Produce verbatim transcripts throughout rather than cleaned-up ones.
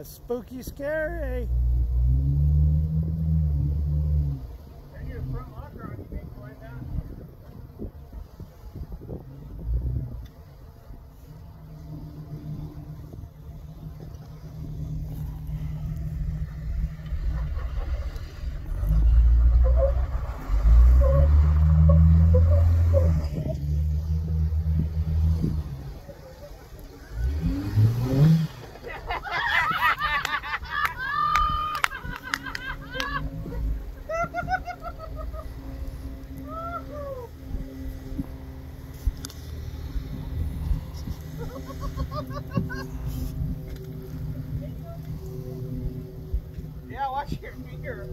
spooky scary. Turn your front locker on, you make it like that. Yeah, watch your finger.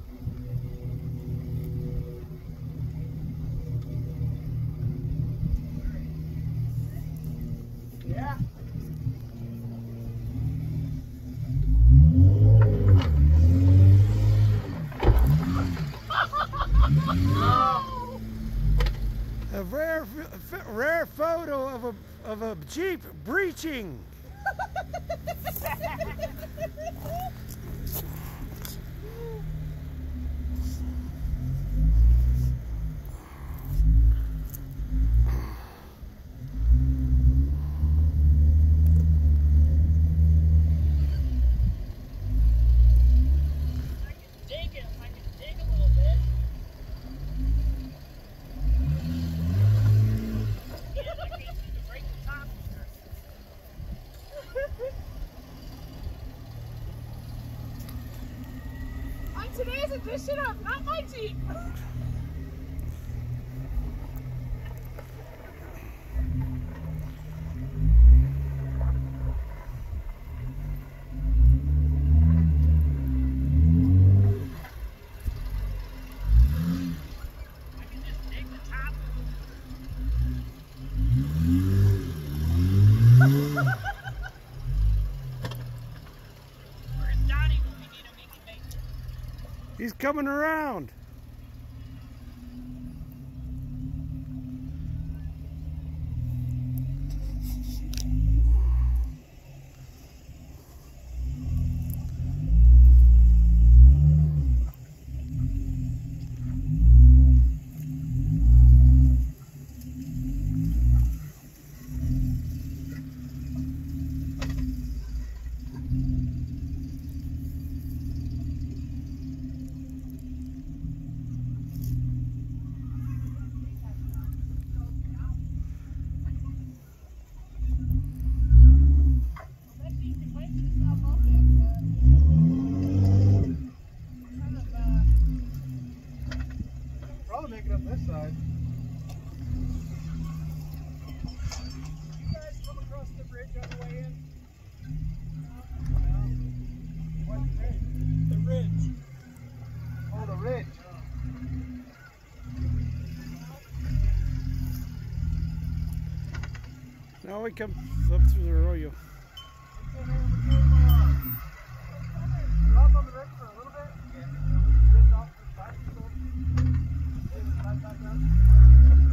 Yeah. A rare, rare photo of a of a Jeep breaching. Today's edition of Not My Jeep. He's coming around. Make it up this side. You guys come across the bridge on the way in? No. No. What bridge? The ridge. Oh, the ridge. Now we come up through the arroyo. Up on the ridge for a little bit. Yeah. Just off the side. Back up.